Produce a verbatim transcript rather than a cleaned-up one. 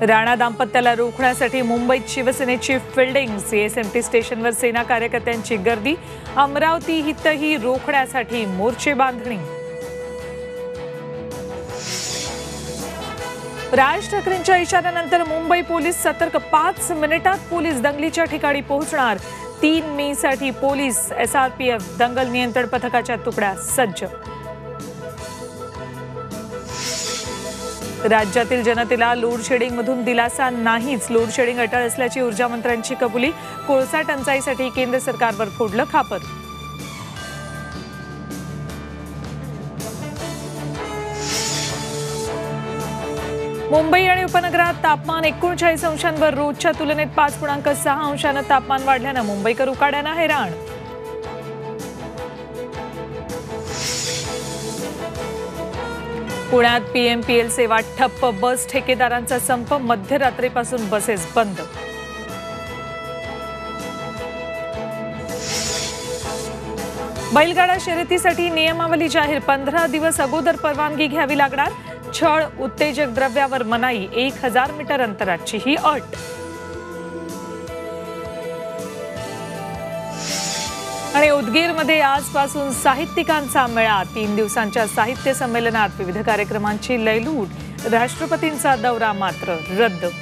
राणा दाम्पत्याला रोखण्यासाठी मुंबईत शिवसेनेची फिल्डिंग, सीएसएमटी स्टेशनवर सेना कार्यकर्त्यांची गर्दी, अमरावती इथंही रोखण्यासाठी मोर्चे बांधणी। राज ठाकरेंच्या इशाऱ्यानंतर मुंबई पोलीस सतर्क, पाच मिनिटात पोलीस दंगलीच्या ठिकाणी पोहोचणार। तीन मे साठी पोलीस, एसआरपीएफ, दंगल नियंत्रण पथकाच्या तुकड्या सज्ज। राज्यातील जनतेला लोडशेडिंग मधून दिलासा नाहीच, लोडशेडिंग अटळ असल्याची ऊर्जा मंत्र्यांची कबुली। कोळसा टंचाईसाठी केंद्र सरकारवर फोडलं खापर। मुंबई आणि उपनगरात तापमान एकोणचाळीस अंशांवर, रोजच्या तुलनेत पाच पूर्णांक सहा अंशांनं तापमान वाढल्यानं मुंबईकर उकाड्यानं हैराण। पुण्यात पीएमपीएल सेवा ठप्प, बस ठेकेदारांचा संप, मध्यरात्रीपासून बसेस बंद। बैलगाडा शर्यतीसाठी नियमावली जाहीर, पंधरा दिवस अगोदर परवानगी घ्यावी लागणार। छळ, उत्तेजक द्रव्यावर मनाई, एक हजार मीटर अंतराची ही अट। आणि उदगीरमध्ये आजपासून साहित्यिकांचा मेळा, तीन दिवसांच्या साहित्य संमेलनात विविध कार्यक्रमांची लयलूट, राष्ट्रपतींचा दौरा मात्र रद्द।